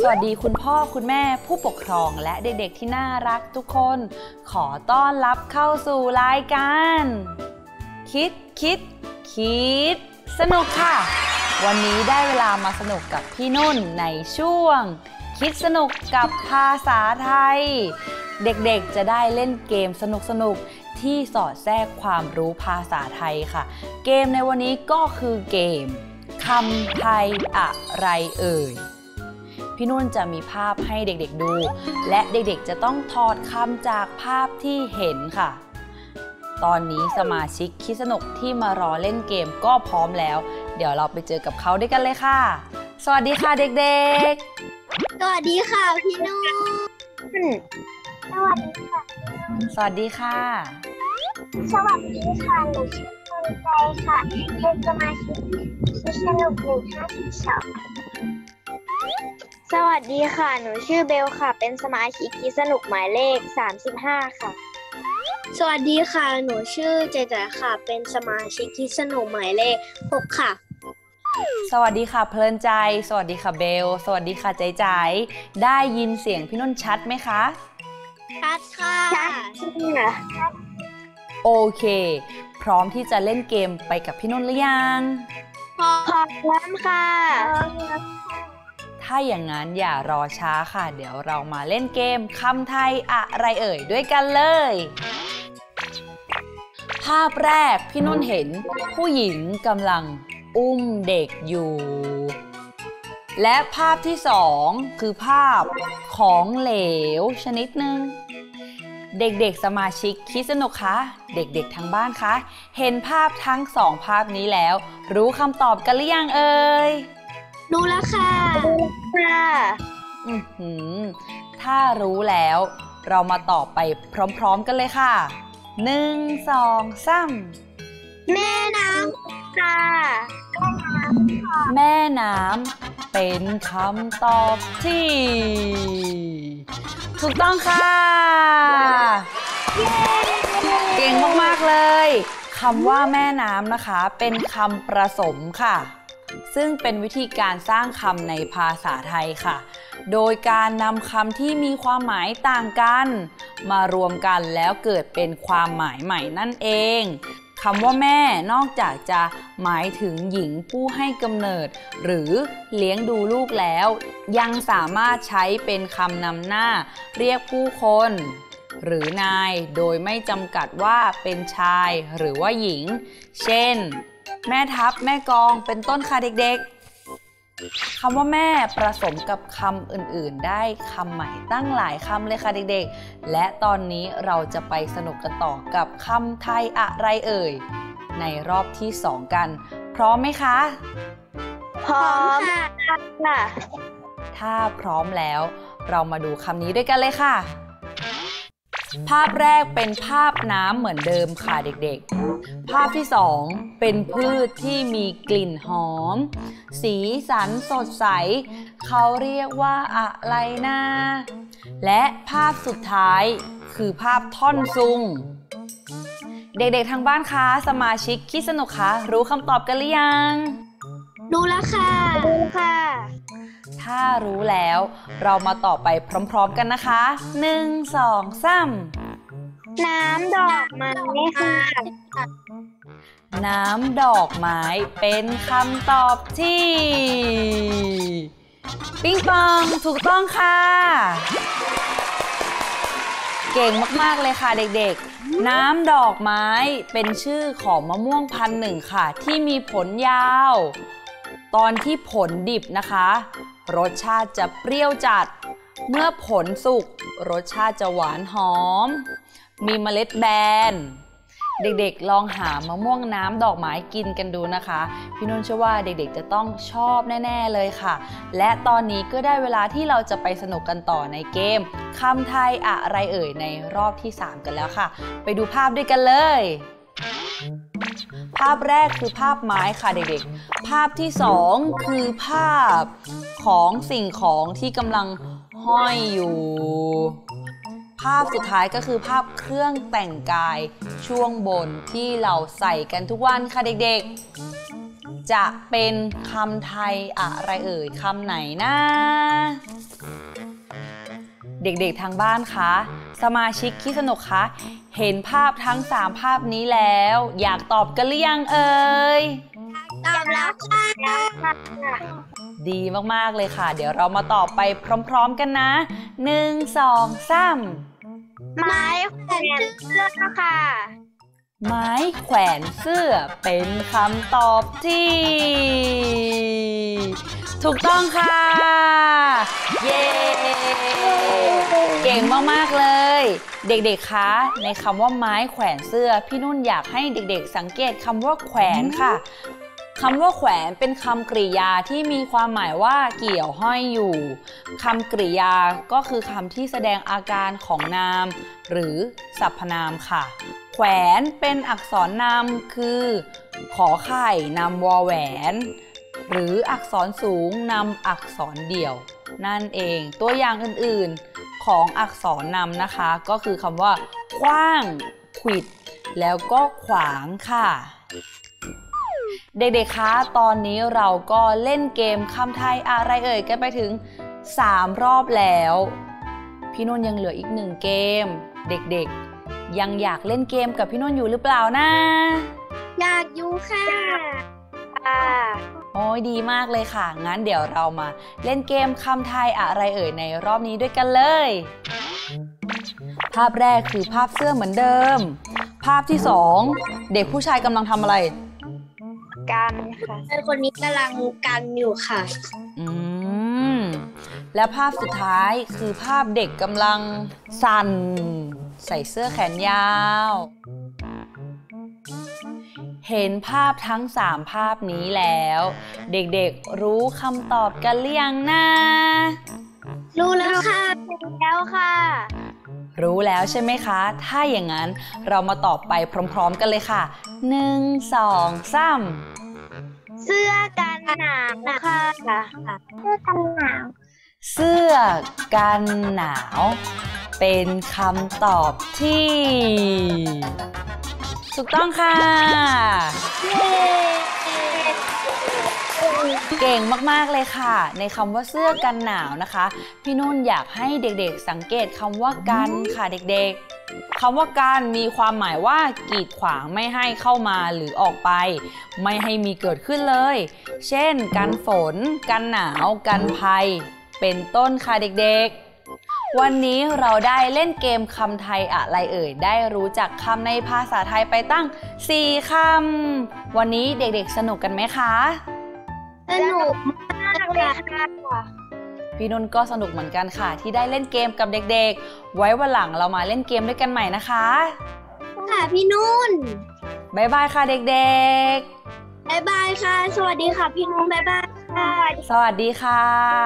วัสดีคุณพ่อคุณแม่ผู้ปกครองและเด็กๆที่น่ารักทุกคนขอต้อนรับเข้าสู่รายการคิดสนุกค่ะวันนี้ได้เวลามาสนุกกับพี่นุ่นในช่วงคิดสนุกกับภาษาไทยเด็กๆจะได้เล่นเกมสนุกๆที่สอดแทรกความรู้ภาษาไทยค่ะเกมในวันนี้ก็คือเกมคำไทยอะไรเอ่ยพี่นุ่นจะมีภาพให้เด็กๆดูและเด็กๆจะต้องถอดคำจากภาพที่เห็นค่ะตอนนี้สมาชิกคิดสนุกที่มารอเล่นเกมก็พร้อมแล้วเดี๋ยวเราไปเจอกับเขาด้วยกันเลยค่ะสวัสดีค่ะเด็กๆสวัสดีค่ะพี่นุ่นสวัสดีค่ะสวัสดีค่ะสวัสดีค่ะหนูชื่อคนใจค่ะเป็นสมาชิกคิดสนุก152สวัสดีค่ะหนูชื่อเบลค่ะเป็นสมาชิกคิดสนุกหมายเลข35ค่ะสวัสดีค่ะหนูชื่อเจเจค่ะเป็นสมาชิกคิดสนุกหมายเลข6ค่ะสวัสดีค่ะเพลินใจสวัสดีค่ะเบลสวัสดีค่ะใจใจได้ยินเสียงพี่นุ่นชัดไหมคะชัดค่ะชัดค่ะโอเคพร้อมที่จะเล่นเกมไปกับพี่นุ่นหรือยังพร้อมค่ะถ้าอย่างนั้นอย่ารอช้าค่ะเดี๋ยวเรามาเล่นเกมคำไทยอะไรเอ่ยด้วยกันเลยภาพแรกพี่นุ่นเห็นผู้หญิงกำลังอุ้มเด็กอยู่และภาพที่สองคือภาพของเหลวชนิดหนึ่งเด็กๆสมาชิกคิดสนุกคะเด็กๆทางบ้านคะเห็นภาพทั้งสองภาพนี้แล้วรู้คำตอบกันหรือยังเอ่ยรู้แล้วค่ะถ้ารู้แล้วเรามาตอบไปพร้อมๆกันเลยค่ะ1 2 3 แม่น้ำค่ะแม่น้ำเป็นคำตอบที่ถูกต้องค่ะเก่งมากๆเลยคำว่าแม่น้ำนะคะเป็นคำประสมค่ะซึ่งเป็นวิธีการสร้างคำในภาษาไทยค่ะโดยการนำคำที่มีความหมายต่างกันมารวมกันแล้วเกิดเป็นความหมายใหม่นั่นเองคำว่าแม่นอกจากจะหมายถึงหญิงผู้ให้กำเนิดหรือเลี้ยงดูลูกแล้วยังสามารถใช้เป็นคำนำหน้าเรียกผู้คนหรือนายโดยไม่จำกัดว่าเป็นชายหรือว่าหญิงเช่นแม่ทัพแม่กองเป็นต้นค่ะเด็กๆคำว่าแม่ผสมกับคำอื่นๆได้คำใหม่ตั้งหลายคำเลยค่ะเด็กๆและตอนนี้เราจะไปสนุกกันต่อกับคำไทยอะไรเอ่ยในรอบที่2กันพร้อมไหมคะพร้อมค่ะถ้าพร้อมแล้วเรามาดูคำนี้ด้วยกันเลยค่ะภาพแรกเป็นภาพน้ำเหมือนเดิมค่ะเด็กๆภาพที่2เป็นพืชที่มีกลิ่นหอมสีสันสดใสเขาเรียกว่าอะไรนะและภาพสุดท้ายคือภาพท่อนซุงเด็กๆทางบ้านคะสมาชิกคิดสนุกคะรู้คำตอบกันหรือยังรู้แล้วค่ะถ้ารู้แล้วเรามาต่อไปพร้อมๆกันนะคะ1 2 3 น้ำดอกไม้ค่ะน้ำดอกไม้เป็นคำตอบที่ปิ๊งปองถูกต้องค่ะเก่งมากๆเลยค่ะเด็กๆน้ำดอกไม้เป็นชื่อของมะม่วงพันธุ์หนึ่งค่ะที่มีผลยาวตอนที่ผลดิบนะคะรสชาติจะเปรี้ยวจัดเมื่อผลสุกรสชาติจะหวานหอมมีเมล็ดแบนเด็กๆลองหามะม่วงน้ำดอกไม้กินกันดูนะคะพี่นุ่นเชื่อว่าเด็กๆจะต้องชอบแน่ๆเลยค่ะและตอนนี้ก็ได้เวลาที่เราจะไปสนุกกันต่อในเกมคำไทยอะไรเอ่ยในรอบที่3กันแล้วค่ะไปดูภาพด้วยกันเลยภาพแรกคือภาพไม้ค่ะเด็กๆภาพที่2คือภาพของสิ่งของที่กำลังห้อยอยู่ภาพสุดท้ายก็คือภาพเครื่องแต่งกายช่วงบนที่เราใส่กันทุกวันค่ะเด็กๆจะเป็นคำไทยอะไรเอ่ยคำไหนนะเด็กๆทางบ้านคะสมาชิกคิดสนุกคะเห็นภาพทั้ง3ภาพนี้แล้วอยากตอบกันหรือยังเอ่ยตอบแล้วค่ะดีมากๆเลยค่ะเดี๋ยวเรามาตอบไปพร้อมๆกันนะ1 2 3 ไม้แขวนเสื้อค่ะไม้แขวนเสื้อเป็นคำตอบที่ถูกต้องค่ะเย้เก่งมากๆเลยเด็กๆคะในคำว่าไม้แขวนเสื้อพี่นุ่นอยากให้เด็กๆสังเกตคำว่าแขวนค่ะคำว่าแขวนเป็นคำกริยาที่มีความหมายว่าเกี่ยวห้อยอยู่คำกริยาก็คือคำที่แสดงอาการของนามหรือสรรพนามค่ะแขวนเป็นอักษรนำคือขอไข่นำวอแหวนหรืออักษรสูงนำอักษรเดี่ยวนั่นเองตัวอย่างอื่นๆของอักษรนำนะคะก็คือคำว่าขว้างขวิดแล้วก็ขวางค่ะเด็กๆคะตอนนี้เราก็เล่นเกมคำไทยอะไรเอ่ยกันไปถึง3รอบแล้วพี่นุ่นยังเหลืออีก1เกมเด็กๆยังอยากเล่นเกมกับพี่นุ่นอยู่หรือเปล่านะอยากอยู่ค่ะโอ้ยดีมากเลยค่ะงั้นเดี๋ยวเรามาเล่นเกมคำไทยอะไรเอ่ยในรอบนี้ด้วยกันเลยภาพแรกคือภาพเสื้อเหมือนเดิมภาพที่2เด็กผู้ชายกำลังทำอะไรกันค่ะคนนี้กำลังกันอยู่ค่ะและภาพสุดท้ายคือภาพเด็กกำลังสั่นใส่เสื้อแขนยาวเห็นภาพทั้ง3ภาพนี้แล้วเด็กๆรู้คำตอบกันหรือยังนะรู้แล้วค่ะรู้แล้วค่ะรู้แล้วใช่ไหมคะถ้าอย่างนั้นเรามาตอบไปพร้อมๆกันเลยค่ะ1 2 3 เสื้อกันหนาวค่ะเสื้อกันหนาวเสื้อกันหนาวเป็นคำตอบที่ถูกต้องค่ะเก่งมากๆเลยค่ะในคำว่าเสื้อกันหนาวนะคะพี่นุ่นอยากให้เด็กๆสังเกตคำว่ากันค่ะเด็กๆคำว่ากันมีความหมายว่ากีดขวางไม่ให้เข้ามาหรือออกไปไม่ให้มีเกิดขึ้นเลยเช่นกันฝนกันหนาวกันภัยเป็นต้นค่ะเด็กๆวันนี้เราได้เล่นเกมคำไทยอะไรเอ่ยได้รู้จักคำในภาษาไทยไปตั้ง4คำวันนี้เด็กๆสนุกกันไหมคะสนุกมากเลยค่ะพี่นุ่นก็สนุกเหมือนกันค่ะที่ได้เล่นเกมกับเด็กๆไว้วันหลังเรามาเล่นเกมด้วยกันใหม่นะคะค่ะพี่นุ่นบ๊ายบายค่ะเด็กๆบ๊ายบายค่ะสวัสดีค่ะพี่นุ่นบ๊ายบายค่ะสวัสดีค่ะ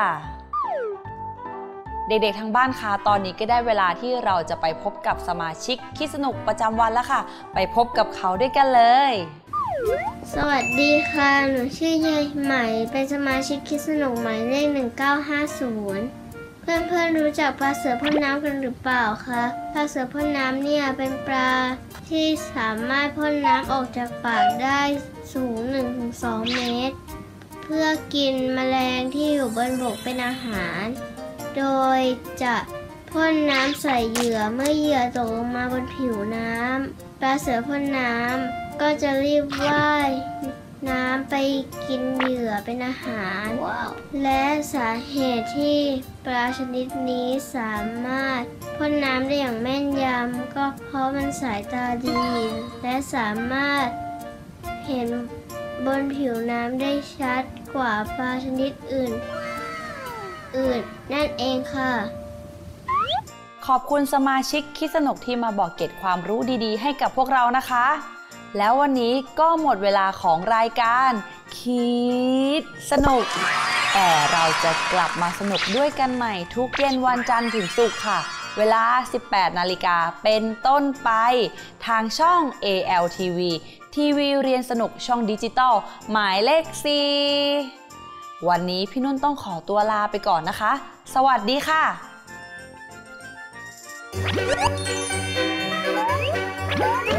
เด็กๆทางบ้านคะตอนนี้ก็ได้เวลาที่เราจะไปพบกับสมาชิกคิดสนุกประจำวันแล้วค่ะไปพบกับเขาด้วยกันเลยสวัสดีค่ะหนูชื่อยายใหม่เป็นสมาชิกคิดสนุกหมายเลข1950เพื่อนๆรู้จักปลาเสือพ่นน้ำกันหรือเปล่าคะปลาเสือพ่นน้ำเนี่ยเป็นปลาที่สามารถพ่นน้ำออกจากปากได้สูง 1-2 เมตรเพื่อกินแมลงที่อยู่บนบกเป็นอาหารโดยจะพ่นน้ำใส่เหยื่อเมื่อเหยื่อตกลงมาบนผิวน้ำปลาเสือพ่นน้ำก็จะรีบว่ายน้ำไปกินเหยื่อเป็นอาหาร และสาเหตุที่ปลาชนิดนี้สามารถพ่นน้ำได้อย่างแม่นยำก็เพราะมันสายตาดีและสามารถเห็นบนผิวน้ำได้ชัดกว่าปลาชนิดอื่นนั่นเองค่ะขอบคุณสมาชิกคิดสนุกที่มาบอกเกร็ดความรู้ดีๆให้กับพวกเรานะคะแล้ววันนี้ก็หมดเวลาของรายการคิดสนุกแต่เราจะกลับมาสนุกด้วยกันใหม่ทุกเย็นวันจันทร์ถึงศุกร์ค่ะเวลา 18 นาฬิกาเป็นต้นไปทางช่อง ALTV ทีวีเรียนสนุกช่องดิจิตอลหมายเลข4วันนี้พี่นุ่นต้องขอตัวลาไปก่อนนะคะสวัสดีค่ะ